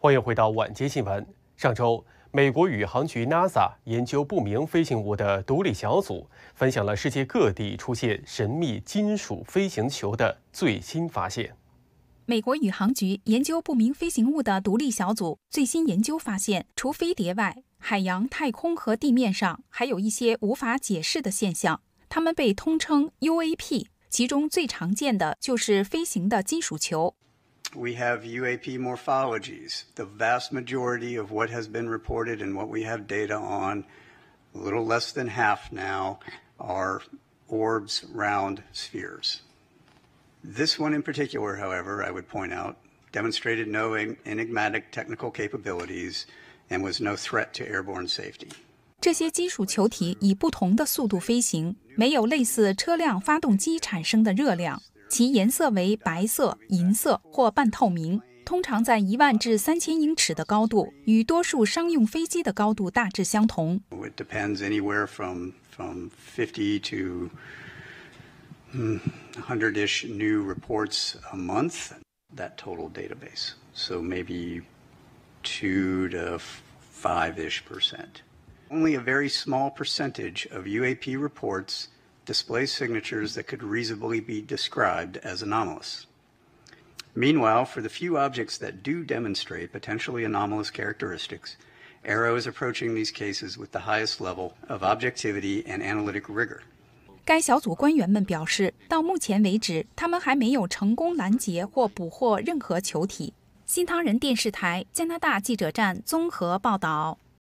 欢迎回到晚间新闻。上周，美国宇航局 NASA 研究不明飞行物的独立小组分享了世界各地出现神秘金属飞行球的最新发现。 美国宇航局研究不明飞行物的独立小组最新研究发现，除飞碟外，海洋、太空和地面上还有一些无法解释的现象，它们被通称 UAP， 其中最常见的就是飞行的金属球。 We have UAP morphologies. The vast majority of what has been reported and what we have data on, a little less than half now, are orbs, round spheres. This one in particular, however, I would point out, demonstrated no enigmatic technical capabilities and was no threat to airborne safety. 这些金属球体以不同的速度飞行，没有类似车辆发动机产生的热量。其颜色为白色、银色或半透明，通常在1万至3000英尺的高度，与多数商用飞机的高度大致相同。 It depends anywhere from 50 to 100-ish new reports a month, that total database. So maybe 2 to 5-ish%. Only a very small percentage of UAP reports display signatures that could reasonably be described as anomalous. Meanwhile, for the few objects that do demonstrate potentially anomalous characteristics, AARO is approaching these cases with the highest level of objectivity and analytic rigor. 该小组官员们表示，到目前为止，他们还没有成功拦截或捕获任何球体。新唐人电视台加拿大记者站综合报道。